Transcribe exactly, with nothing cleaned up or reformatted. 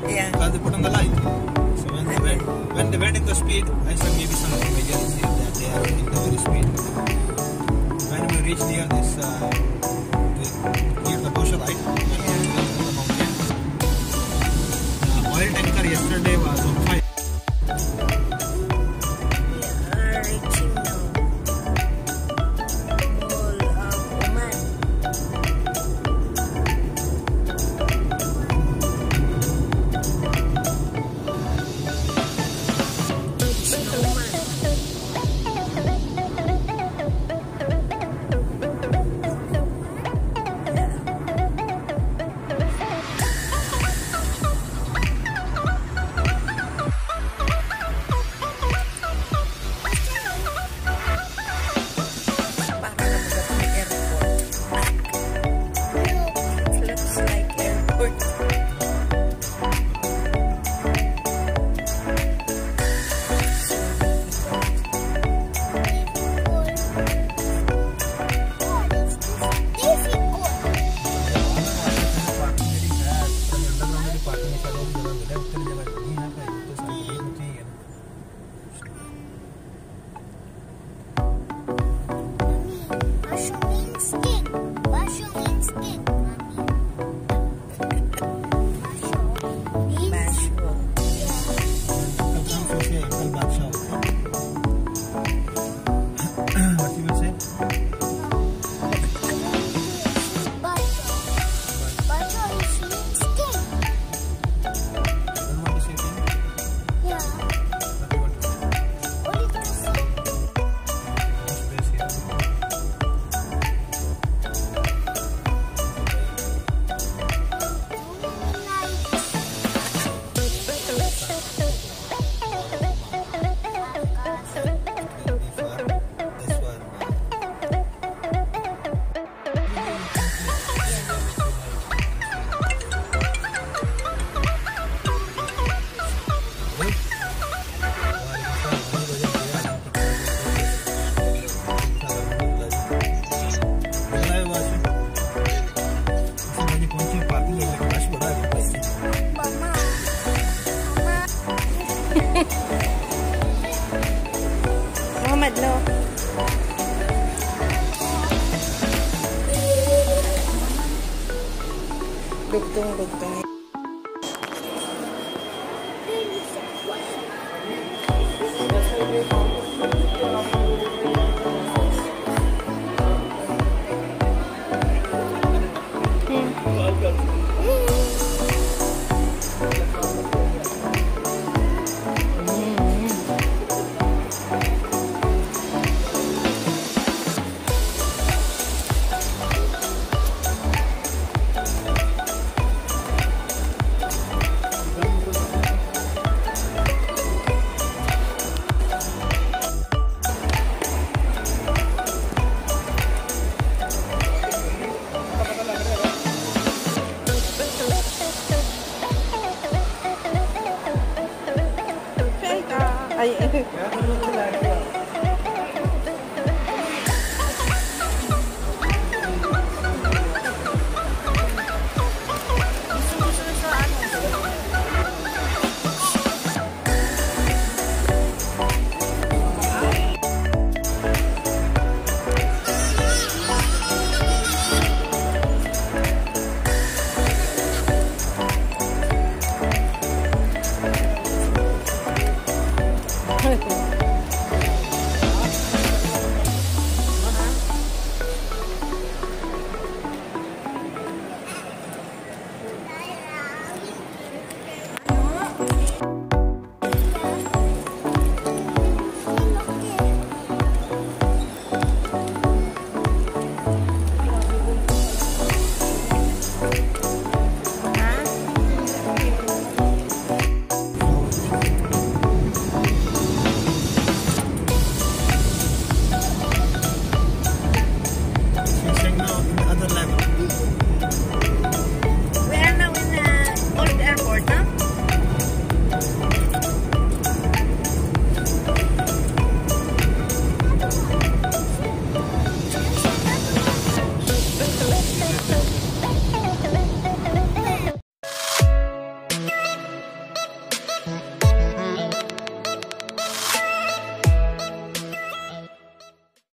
Yeah. Because they put on the light. So when they went, when they went in the speed, I said maybe some emergency that they are in the very speed. When we reached near this, uh, near the bush light, yeah. The mountain, uh, oil tanker yesterday was on fire. Muhammad, no. Dugtong, dugtong. Ay,